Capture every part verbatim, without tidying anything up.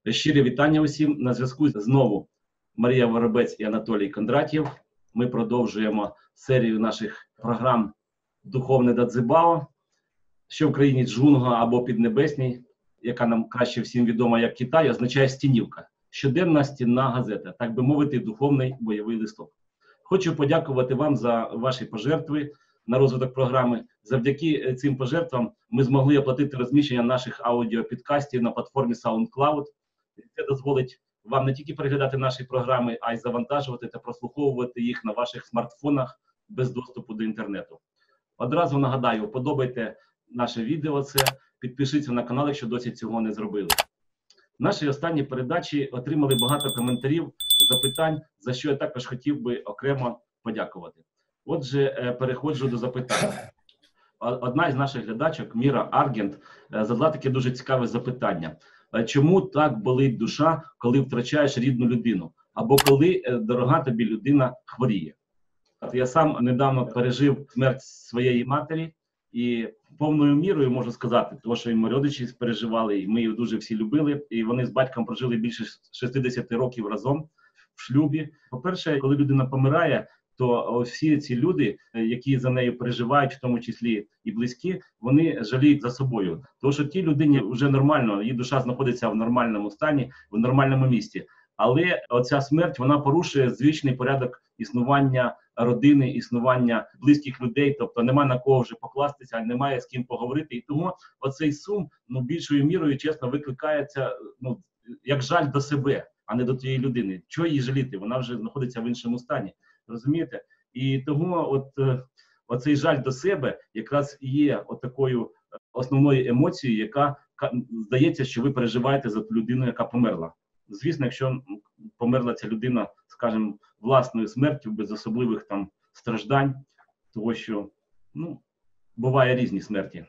Щире вітання усім. На зв'язку знову Марія Воробець і Анатолій Кондратєв. Ми продовжуємо серію наших програм «Духовне Дадзебао», що в країні Джунга або Піднебесній, яка нам краще всім відома як Китай, означає стінівка. Щоденна стінна газета, так би мовити, духовний бойовий листок. Хочу подякувати вам за ваші пожертви на розвиток програми. Завдяки цим пожертвам ми змогли оплатити розміщення наших аудіопідкастів на платформі SoundCloud. Це дозволить вам не тільки переглядати наші програми, а й завантажувати та прослуховувати їх на ваших смартфонах без доступу до інтернету. Одразу нагадаю, подобайте наше відео, це, підпишіться на канал, якщо досі цього не зробили. Наші останні передачі отримали багато коментарів, запитань, за що я також хотів би окремо подякувати. Отже, переходжу до запитань. Одна із наших глядачок, Міра Аргент, задала таке дуже цікаве запитання. Чому так болить душа, коли втрачаєш рідну людину? Або коли дорога тобі людина хворіє? Я сам недавно пережив смерть своєї матері і повною мірою можу сказати, тому що і мої родичі переживали, і ми її дуже всі любили, і вони з батьком прожили більше шістдесят років разом в шлюбі. По-перше, коли людина помирає, то всі ці люди, які за нею переживають, в тому числі і близькі, вони жаліють за собою. Тому що тій людині вже нормально, її душа знаходиться в нормальному стані, в нормальному місці. Але оця смерть, вона порушує звичний порядок існування родини, існування близьких людей, тобто немає на кого вже покластися, немає з ким поговорити. І тому оцей сум, ну, більшою мірою, чесно, викликається, ну, як жаль до себе, а не до тієї людини. Чого її жаліти? Вона вже знаходиться в іншому стані. Розумієте? І тому от, оцей жаль до себе якраз і є отакою основною емоцією, яка здається, що ви переживаєте за ту людину, яка померла. Звісно, якщо померла ця людина, скажімо, власною смертю, без особливих там страждань, того що, ну, буває різні смерті.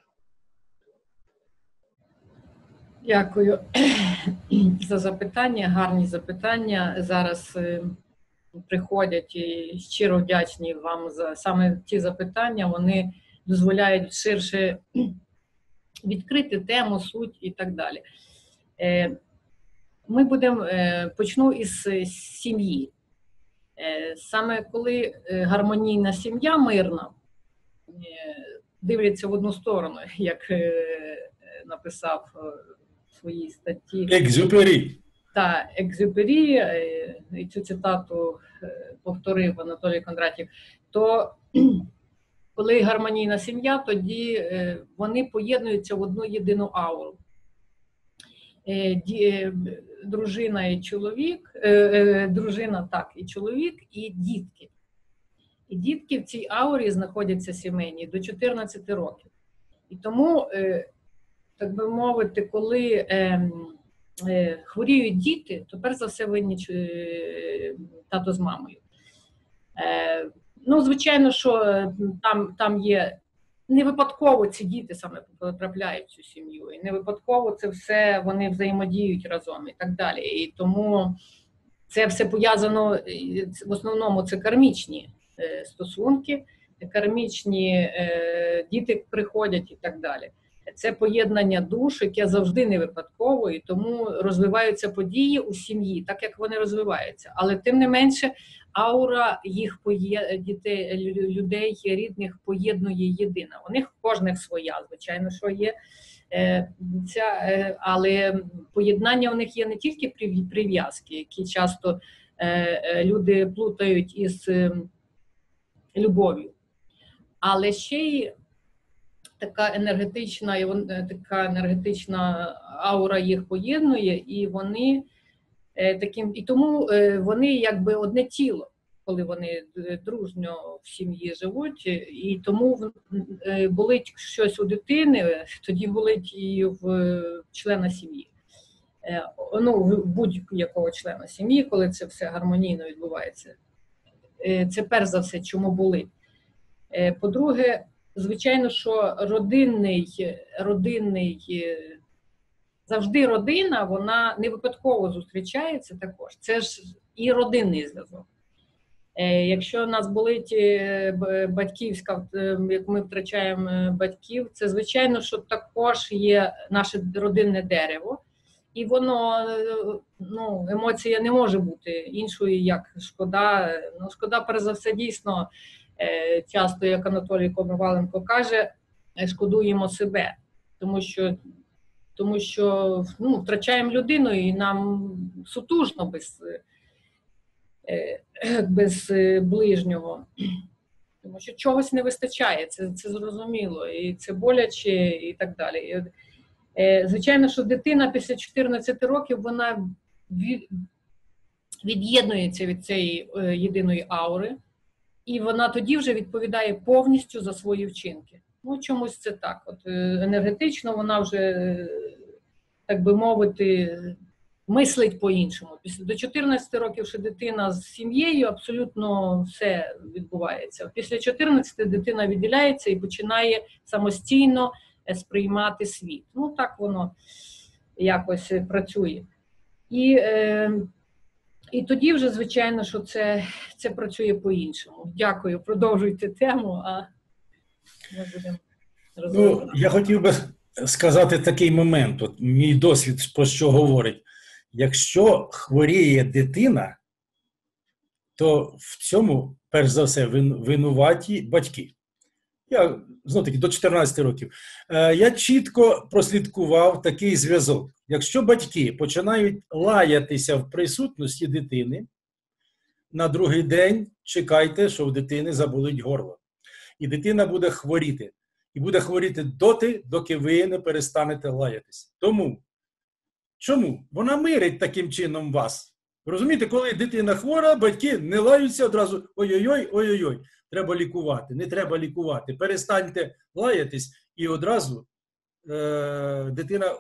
Дякую за запитання, гарні запитання. Зараз приходять і щиро вдячні вам за саме ті запитання, вони дозволяють ширше відкрити тему, суть і так далі. Ми будемо, почну із сім'ї. Саме коли гармонійна сім'я, мирна, дивляться в одну сторону, як написав в своїй статті Екзюпері. та Екзюпері, і цю цитату повторив Анатолій Кондратєв, то коли гармонійна сім'я, тоді вони поєднуються в одну єдину ауру. Дружина і чоловік, дружина, так, і чоловік, і дітки. І дітки в цій аурі знаходяться сімейні до чотирнадцяти років. І тому, так би мовити, коли хворіють діти, то перш за все винні тато з мамою. Ну, звичайно, що там, там є, не випадково ці діти саме потрапляють в цю сім'ю, і не випадково це все, вони взаємодіють разом і так далі. І тому це все пов'язано, в основному це кармічні стосунки, кармічні діти приходять і так далі. Це поєднання душ, яке завжди не випадково, і тому розвиваються події у сім'ї, так як вони розвиваються. Але тим не менше, аура їх дітей, людей, рідних поєднує єдина. У них кожних своя, звичайно, що є. Ця, але поєднання у них є не тільки прив'язки, які часто люди плутають із любов'ю, але ще й така енергетична, така енергетична аура їх поєднує, і вони таким, і тому вони якби одне тіло, коли вони дружньо в сім'ї живуть, і тому болить щось у дитини, тоді болить і в члена сім'ї. Ну, в будь-якого члена сім'ї, коли це все гармонійно відбувається. Це перш за все, чому болить. По-друге, звичайно, що родинний, родинний, завжди родина, вона не випадково зустрічається також. Це ж і родинний зв'язок. Якщо у нас болить батьківська, як ми втрачаємо батьків, це звичайно, що також є наше родинне дерево, І воно, ну, емоція не може бути іншою, як шкода. Ну, шкода, перш за все, дійсно, часто, як Анатолій Коноваленко каже, шкодуємо себе, тому що, тому що ну, втрачаємо людину і нам сутужно без, без ближнього. Тому що чогось не вистачає, це, це зрозуміло, і це боляче, і так далі. Звичайно, що дитина після чотирнадцяти років, вона від'єднується від цієї єдиної аури, і вона тоді вже відповідає повністю за свої вчинки. Ну, чомусь це так. От енергетично вона вже, так би мовити, мислить по-іншому. Після до чотирнадцяти років ще дитина з сім'єю, абсолютно все відбувається. Після чотирнадцяти дитина відділяється і починає самостійно сприймати світ. Ну, так воно якось працює. І, е, і тоді вже, звичайно, що це, це працює по-іншому. Дякую, продовжуйте тему, а ми будемо розвивати. Ну, я хотів би сказати такий момент, от мій досвід про що говорить. Якщо хворіє дитина, то в цьому, перш за все, винуваті батьки. Я, знову таки, до чотирнадцяти років. Я чітко прослідкував такий зв'язок. Якщо батьки починають лаятися в присутності дитини, на другий день чекайте, що в дитини заболить горло. І дитина буде хворіти. І буде хворіти доти, доки ви не перестанете лаятися. Тому, чому? Вона мирить таким чином вас. Розумієте, коли дитина хвора, батьки не лаються одразу ой-ой-ой, ой-ой-ой. Треба лікувати, не треба лікувати. Перестаньте лаятись і одразу е- дитина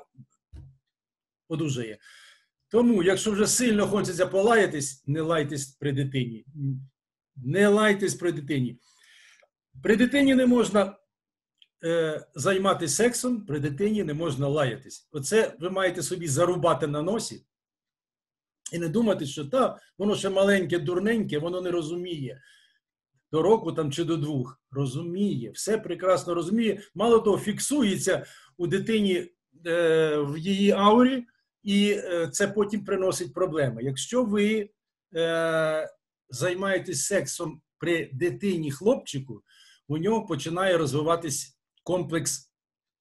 одужає. Тому, якщо вже сильно хочеться полаятись, не лайтесь при дитині. Не лайтесь при дитині. При дитині не можна е- займатися сексом, при дитині не можна лаятись. Оце ви маєте собі зарубати на носі і не думати, що та, воно ще маленьке, дурненьке, воно не розуміє. До року там чи до двох. Розуміє, все прекрасно розуміє. Мало того, фіксується у дитині е, в її аурі, і е, це потім приносить проблеми. Якщо ви е, займаєтесь сексом при дитині-хлопчику, у нього починає розвиватись комплекс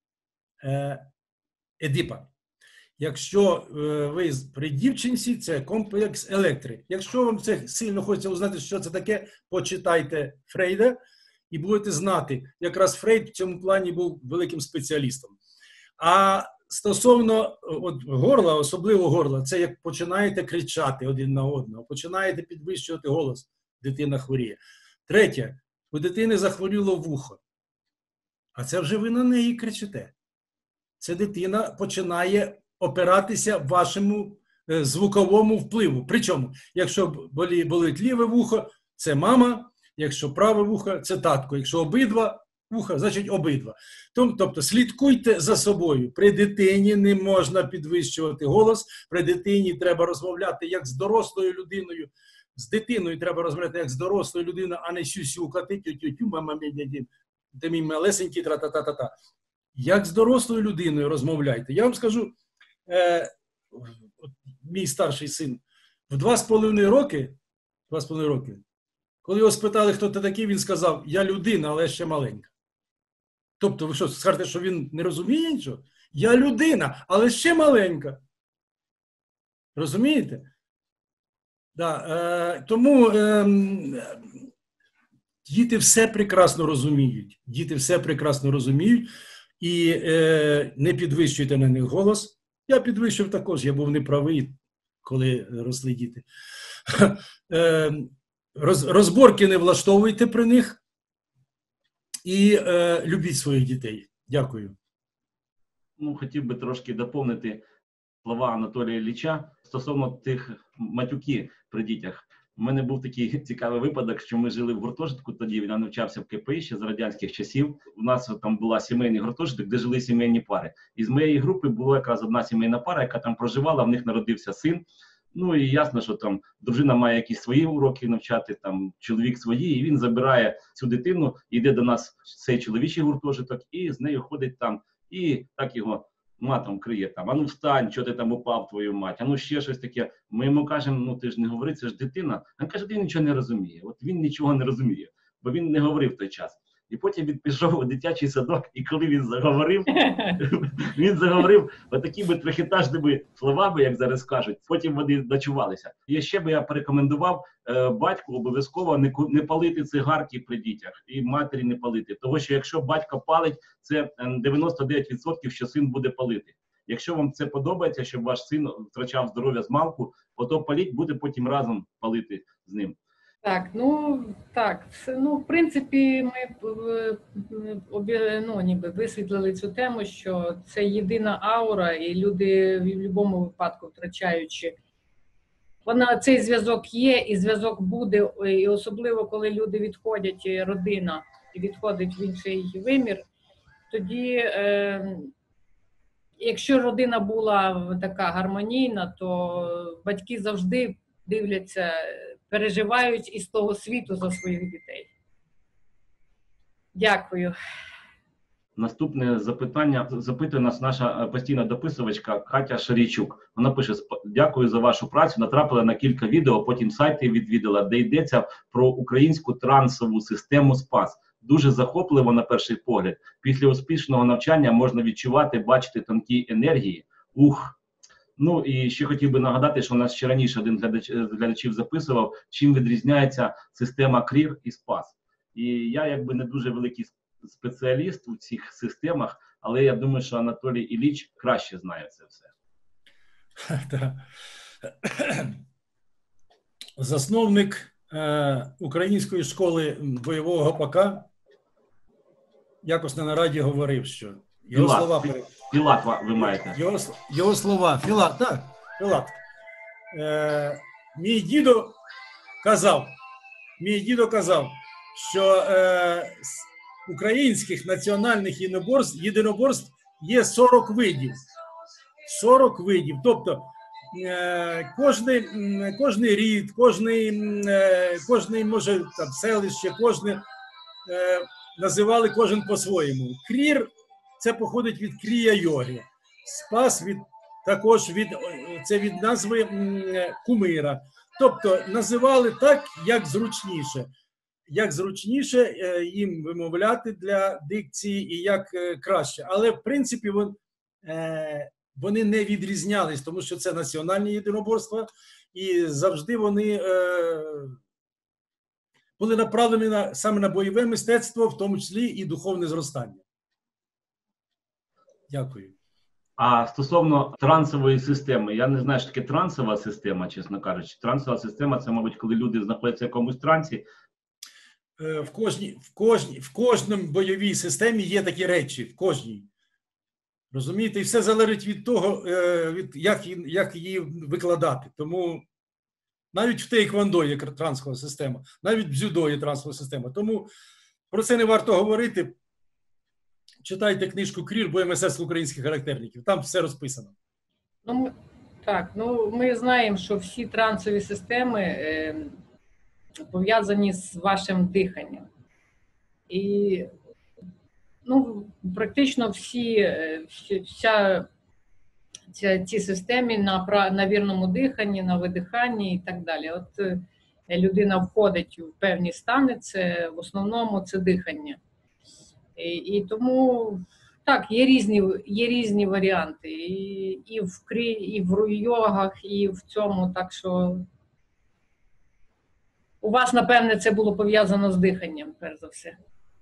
е, Едипа. Якщо е, ви при дівчинці, це комплекс Електри. Якщо вам це сильно хочеться узнати, що це таке, почитайте Фрейда і будете знати. Якраз Фрейд в цьому плані був великим спеціалістом. А стосовно от, горла, особливо горла, це як починаєте кричати один на одного, починаєте підвищувати голос, дитина хворіє. Третє, у дитини захворіло вухо. А це вже ви на неї кричите. Це дитина починає опиратися вашому е, звуковому впливу. Причому, якщо болі, болить ліве вухо, це мама, якщо праве вухо, це татко. Якщо обидва вуха, значить обидва. Тобто слідкуйте за собою. При дитині не можна підвищувати голос, при дитині треба розмовляти як з дорослою людиною. З дитиною треба розмовляти як з дорослою людиною, а не сюсюкати, тю-тю-тю, мама, ти мій малесенький, тра-та-та-та-та. Як з дорослою людиною розмовляйте. Я вам скажу, е, мій старший син, в два з половиною роки, два з половиною роки, коли його спитали, хто ти такий, він сказав, я людина, але ще маленька. Тобто, ви що, скажете, що він не розуміє нічого? Я людина, але ще маленька. Розумієте? Да, е, тому е, діти все прекрасно розуміють. Діти все прекрасно розуміють. І е, не підвищуйте на них голос. Я підвищив також, я був неправий, коли росли діти. Е, роз, розборки не влаштовуйте при них і е, любіть своїх дітей. Дякую. Ну, хотів би трошки доповнити слова Анатолія Ілліча стосовно тих матюків при дітях. У мене був такий цікавий випадок, що ми жили в гуртожитку, тоді я навчався в ке пе і ще з радянських часів. У нас там була сімейний гуртожиток, де жили сімейні пари. І з моєї групи була якраз одна сімейна пара, яка там проживала, в них народився син. Ну і ясно, що там дружина має якісь свої уроки навчати, там чоловік свої, і він забирає цю дитину, йде до нас в цей чоловічий гуртожиток, і з нею ходить там. І так його матом криє там, а ну встань, що ти там упав, твою мать, а ну ще щось таке. Ми йому кажемо, ну ти ж не говори, це ж дитина. Він каже, він нічого не розуміє. От він нічого не розуміє, бо він не говорив в той час. І потім він пішов у дитячий садок, і коли він заговорив, він заговорив отакими трохітажними словами, як зараз кажуть, потім вони ночувалися. І ще би я порекомендував е, батьку обов'язково не, не палити цигарки при дітях, і матері не палити. Тому що якщо батько палить, це дев'яносто дев'ять відсотків, що син буде палити. Якщо вам це подобається, щоб ваш син втрачав здоров'я з малку, то паліть, буде потім разом палити з ним. Так, ну так, ну в принципі, ми обі, ну, ніби висвітлили цю тему, що це єдина аура, і люди в будь-якому випадку втрачаючи, вона цей зв'язок є, і зв'язок буде, і особливо коли люди відходять, родина і відходить в інший вимір, тоді, е, якщо родина була така гармонійна, то батьки завжди дивляться, переживають із того світу за своїх дітей. Дякую. Наступне запитання запитує нас наша постійна дописувачка Катя Шарійчук. Вона пише: дякую за вашу працю. Натрапила на кілька відео, потім сайти відвідала, де йдеться про українську трансову систему СПАС. Дуже захопливо на перший погляд. Після успішного навчання можна відчувати, бачити тонкі енергії. Ух! Ну і ще хотів би нагадати, що у нас ще раніше один глядач, глядачів записував, чим відрізняється система КРІР і СПАС. І я якби не дуже великий спеціаліст у цих системах, але я думаю, що Анатолій Ілліч краще знає це все. Засновник е, української школи бойового гопака якось на нараді говорив, що його Філат, слова... Філат ви маєте. Його, його слова, Філат, так, Філат. Е, мій дідо казав, мій дідо казав, що е, українських національних єдиноборств, єдиноборств є сорок видів. сорок видів. Тобто е, кожний, кожний рід, кожний, е, кожний може, там, селище, кожне е, називали кожен по-своєму. Крір – це походить від крія-йоги. Спас від, також від, це від назви е, кумира. Тобто називали так, як зручніше. Як зручніше їм вимовляти для дикції і як краще. Але, в принципі, вони не відрізнялись, тому що це національні єдиноборства, і завжди вони були направлені на, саме на бойове мистецтво, в тому числі і духовне зростання. Дякую. А стосовно трансової системи, я не знаю, що таке трансова система, чесно кажучи. Трансова система – це, мабуть, коли люди знаходяться в якомусь трансі. В кожній, в кожній, в кожному бойовій системі є такі речі, в кожній. Розумієте? І все залежить від того, від, як, як її викладати. Тому навіть в тейквондо є трансова система, навіть в дзюдо є трансова система. Тому про це не варто говорити. Читайте книжку «Крір. Бойове мистецтво українських характерників». Там все розписано. Ну, ми, так, ну ми знаємо, що всі трансові системи е, пов'язані з вашим диханням. І ну, практично всі, вся ця, ці системи на, на вірному диханні, на видиханні і так далі. От е, людина входить в певні стани, це в основному це дихання. І, і тому, так, є різні, є різні варіанти, і, і в крі, і в йогах, і в цьому, так що у вас, напевне, це було пов'язано з диханням, перш за все.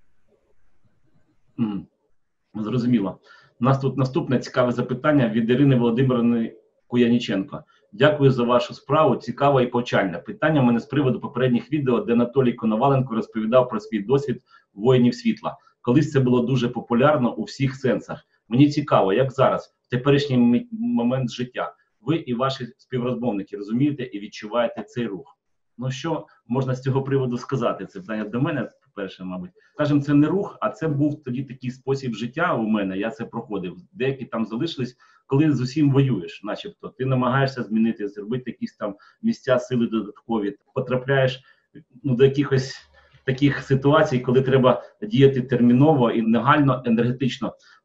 Mm. Зрозуміло. У нас тут наступне цікаве запитання від Ірини Володимирівни Куяніченко. Дякую за вашу справу, цікаво і повчальне. Питання в мене з приводу попередніх відео, де Анатолій Коноваленко розповідав про свій досвід воїнів світла. Колись це було дуже популярно у всіх сенсах. Мені цікаво, як зараз, в теперішній момент життя, ви і ваші співрозмовники розумієте і відчуваєте цей рух. Ну що можна з цього приводу сказати? Це питання до мене, по-перше, мабуть. Скажімо, це не рух, а це був тоді такий спосіб життя у мене, я це проходив. Деякі там залишились, коли з усім воюєш, начебто. Ти намагаєшся змінити, зробити якісь там місця сили додаткові. Потрапляєш ну, до якихось таких ситуацій, коли треба діяти терміново і негайно, енергетично.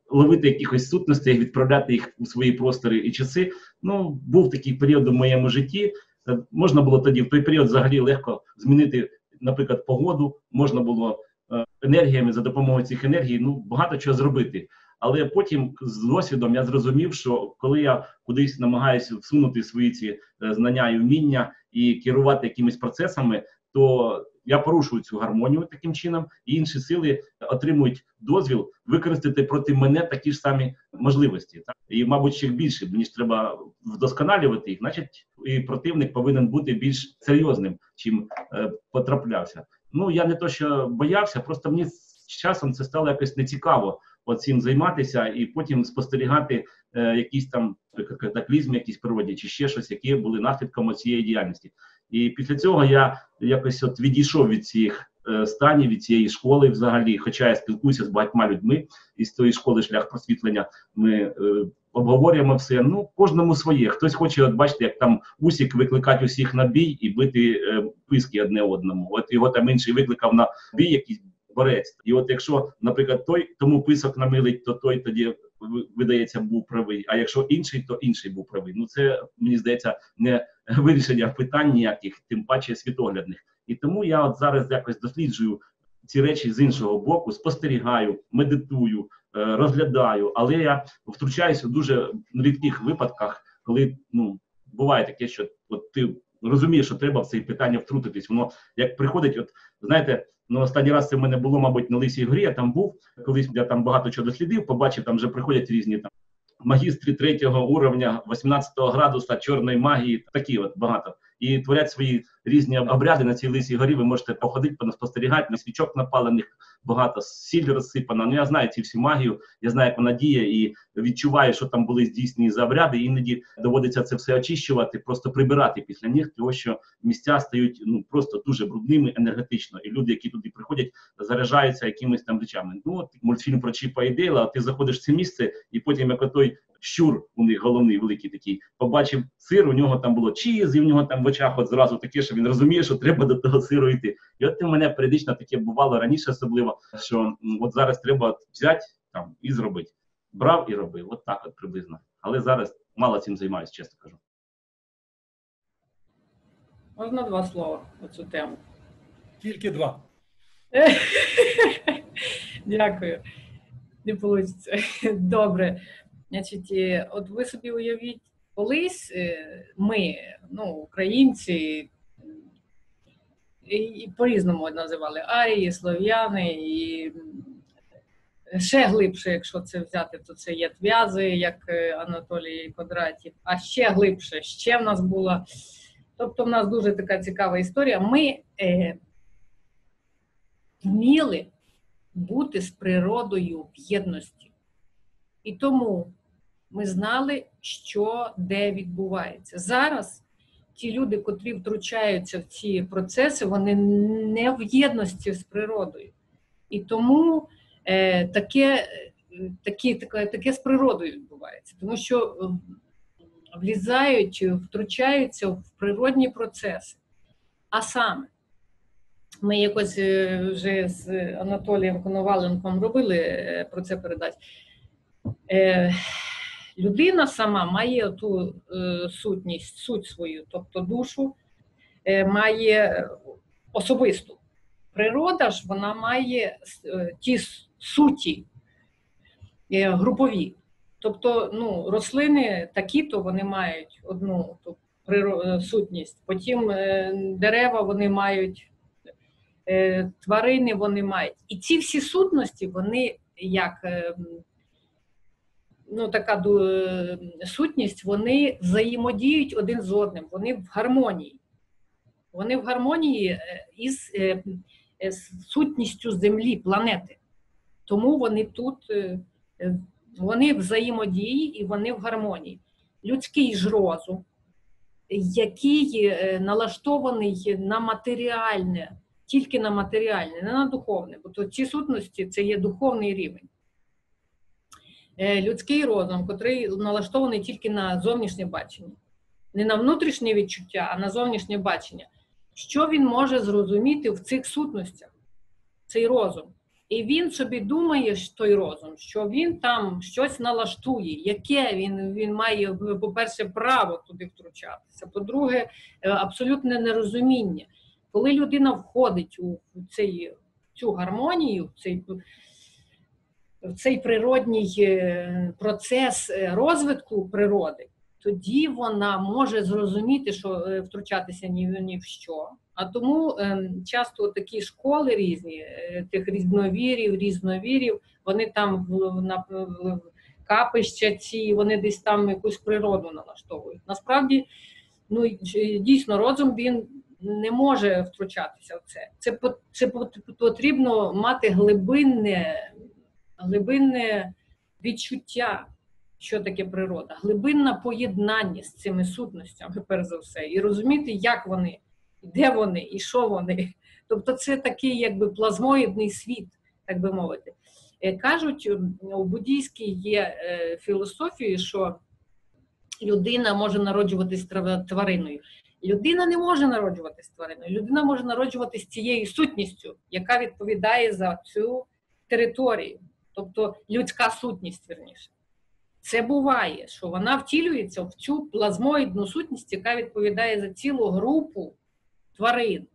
ловити якихось сутностей, відправляти їх у свої простори і часи. Ну, був такий період у моєму житті. Можна було тоді в той період взагалі легко змінити, наприклад, погоду, можна було е, енергіями, за допомогою цих енергій, ну, багато чого зробити. Але потім з досвідом я зрозумів, що коли я кудись намагаюся всунути свої ці е, знання і вміння і керувати якимись процесами, то я порушую цю гармонію таким чином, і інші сили отримують дозвіл використати проти мене такі ж самі можливості. Так? І, мабуть, ще більше, ніж треба вдосконалювати їх, значить, і противник повинен бути більш серйозним, чим е, потраплявся. Ну, я не то, що боявся, просто мені з часом це стало якось нецікаво цим займатися і потім спостерігати е, якісь там катаклізми, якісь природі, чи ще щось, які були наслідками цієї діяльності. І після цього я якось от відійшов від цих е, станів, від цієї школи взагалі, хоча я спілкуюся з багатьма людьми із тої школи «Шлях просвітлення», ми е, обговорюємо все, ну, кожному своє. Хтось хоче, от бачите, як там Усік викликати усіх на бій і бити е, писки одне одному. От його там інший викликав на бій якийсь борець. І от якщо, наприклад, той тому писок намилить, то той тоді, видається, був правий, а якщо інший, то інший був правий. Ну це, мені здається, не вирішення питань ніяких, тим паче світоглядних. І тому я от зараз якось досліджую ці речі з іншого боку, спостерігаю, медитую, розглядаю, але я втручаюся в дуже рідких випадках, коли, ну, буває таке, що от ти розумієш, що треба в це питання втрутитись. Воно як приходить, от, знаєте, ну, останній раз це в мене було, мабуть, на Лисій горі, я там був, колись я там багато чого дослідив, побачив, там вже приходять різні там магістри третього уровня, вісімнадцятого градуса, чорної магії, такі от багато. І творять свої різні обряди на цій Лисій горі, ви можете походити, спостерігати, на свічок напалених багато, сіль розсипана. Ну, я знаю ці всі магію, я знаю, як вона діє, і відчуваю, що там були здійснені за обряди, іноді доводиться це все очищувати, просто прибирати після них, тому що місця стають, ну, просто дуже брудними енергетично, і люди, які туди приходять, заряджаються якимись там речами. Ну, от мультфільм про Чіпа і Дейла, ти заходиш в це місце, і потім, як отой щур, у них головний, великий такий, побачив сир, у нього там було чіз, і в нього там в очах от зразу таке, що він розуміє, що треба до того сиру йти. І от у мене періодично таке бувало раніше особливо, що м, от зараз треба взяти там і зробити. Брав і робив, от так от приблизно. Але зараз мало цим займаюся, чесно кажу. Можна два слова на цю тему? Тільки два. Дякую. Не вийде. Добре. Значить, от ви собі уявіть, колись ми, ну, українці, і, і по-різному називали арії, слов'яни, і ще глибше, якщо це взяти, то це є тв'язи, як Анатолій Кондратів, а ще глибше, ще в нас була. Тобто в нас дуже така цікава історія. Ми е, вміли бути з природою в єдності. І тому ми знали, що де відбувається. Зараз ті люди, котрі втручаються в ці процеси, вони не в єдності з природою. І тому е, таке, таке, таке, таке з природою відбувається. Тому що влізають, втручаються в природні процеси. А саме, ми якось вже з Анатолієм Коноваленком робили про це передачу. Е, людина сама має ту е, сутність, суть свою, тобто душу, е, має особисту. Природа ж, вона має е, ті суті е, групові. Тобто, ну, рослини такі-то вони мають одну ту, природ, сутність, потім е, дерева вони мають, е, тварини вони мають. І ці всі сутності, вони як... Е, ну, така е, сутність, вони взаємодіють один з одним, вони в гармонії. Вони в гармонії із е, е, сутністю Землі, планети. Тому вони тут, е, вони взаємодії і вони в гармонії. Людський ж розум, який е, налаштований на матеріальне, тільки на матеріальне, не на духовне, бо то ці сутності – це є духовний рівень. Людський розум, котрий налаштований тільки на зовнішнє бачення. Не на внутрішнє відчуття, а на зовнішнє бачення. Що він може зрозуміти в цих сутностях? Цей розум. І він собі думає, що той розум, що він там щось налаштує, яке він, він має, по-перше, право туди втручатися, по-друге, абсолютне нерозуміння. Коли людина входить у цей, цю гармонію, в цей, в цей природній процес розвитку природи, тоді вона може зрозуміти, що втручатися ні, ні в що. А тому е, часто такі школи різні, е, тих різновірів, різновірів, вони там в, на, в капища ці, вони десь там якусь природу налаштовують. Насправді, ну, дійсно, розум, він не може втручатися в це. Це, це потрібно мати глибинне, глибинне відчуття, що таке природа, глибинне поєднання з цими сутностями, перш за все, і розуміти, як вони, де вони і що вони. Тобто це такий якби плазмоїдний світ, так би мовити. Кажуть, у буддійській є філософії, що людина може народжуватись твариною. Людина не може народжуватись твариною. Людина може народжуватись цією сутністю, яка відповідає за цю територію. Тобто людська сутність, вірніше. Це буває, що вона втілюється в цю плазмоїдну сутність, яка відповідає за цілу групу тварин.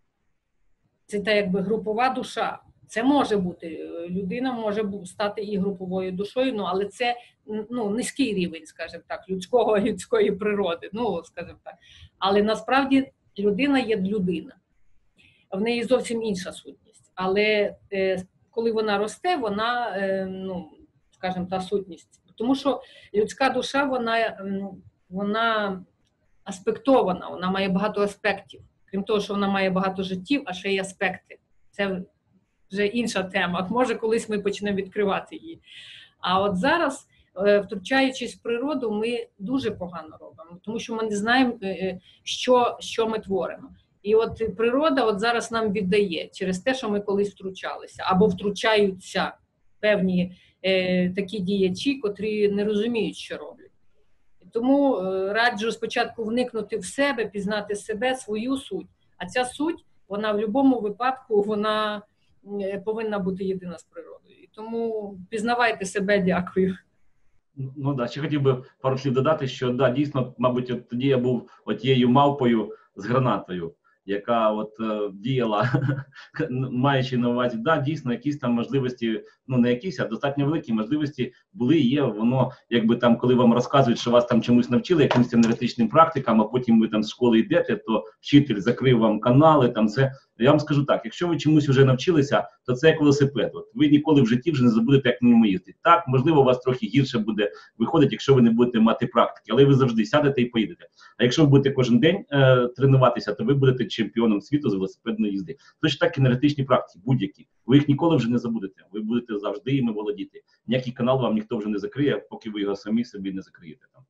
Це та якби групова душа. Це може бути, людина може стати і груповою душою, ну, але це ну, низький рівень, скажімо так, людського, людської природи, ну, скажімо так. Але насправді людина є людина. В неї зовсім інша сутність. Але е, коли вона росте, вона, е, ну, скажімо, та сутність. Тому що людська душа, вона, вона аспектована, вона має багато аспектів. Крім того, що вона має багато життів, а ще й аспекти. Це вже інша тема. Може, колись ми почнемо відкривати її. А от зараз, втручаючись в природу, ми дуже погано робимо, тому що ми не знаємо, що, що ми творимо. І от природа от зараз нам віддає через те, що ми колись втручалися, або втручаються певні е, такі діячі, котрі не розуміють, що роблять. Тому е, раджу спочатку вникнути в себе, пізнати себе, свою суть. А ця суть, вона в будь-якому випадку, вона е, повинна бути єдина з природою. І тому пізнавайте себе, дякую. Ну да, ще хотів би пару слів додати, що да, дійсно, мабуть, от тоді я був отією мавпою з гранатою, яка от е, діяла, маючи на увазі, да, дійсно, якісь там можливості, ну не якісь, а достатньо великі можливості були, є, воно, якби там, коли вам розказують, що вас там чомусь навчили, якимось енергетичним практикам, а потім ви там з школи йдете, то вчитель закрив вам канали, там це. Я вам скажу так, якщо ви чомусь вже навчилися, то це як велосипед. От ви ніколи в житті вже не забудете, як на ньому їздити. Так, можливо, у вас трохи гірше буде виходити, якщо ви не будете мати практики, але ви завжди сядете і поїдете. А якщо ви будете кожен день е, тренуватися, то ви будете чемпіоном світу з велосипедної їзди. Точно так енергетичні практики, будь-які. Ви їх ніколи вже не забудете. Ви будете завжди іми володіти. Ніякий канал вам ніхто вже не закриє, поки ви його самі собі не закриєте. Там.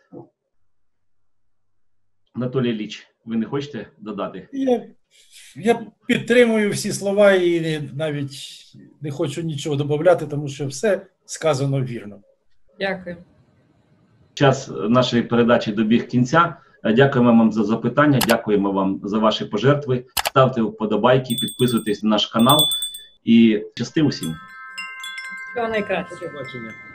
Анатолій Ілліч, ви не хочете додати? Я, я підтримую всі слова і навіть не хочу нічого додати, тому що все сказано вірно. Дякую. Час нашої передачі добіг кінця. Дякуємо вам за запитання, дякуємо вам за ваші пожертви. Ставте вподобайки, підписуйтесь на наш канал і щасти усім. Всього найкращого. До побачення.